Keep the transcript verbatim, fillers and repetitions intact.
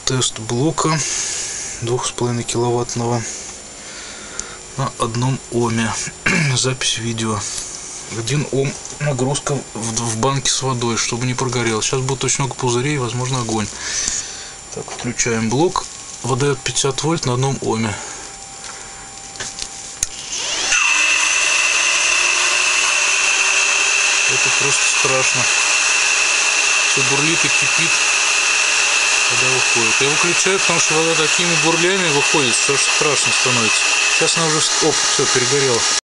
Тест блока двух с половиной киловаттного на одном оме. Запись видео. Один ом нагрузка в, в банке с водой, чтобы не прогорел. Сейчас будет очень много пузырей, возможно огонь. Так, включаем блок. Выдает пятьдесят вольт на одном оме. Это просто страшно. Все бурлит и кипит, вода выходит. Я выключаю, потому что вода такими бурлями выходит, что страшно становится. Сейчас она уже, оп, все, перегорела.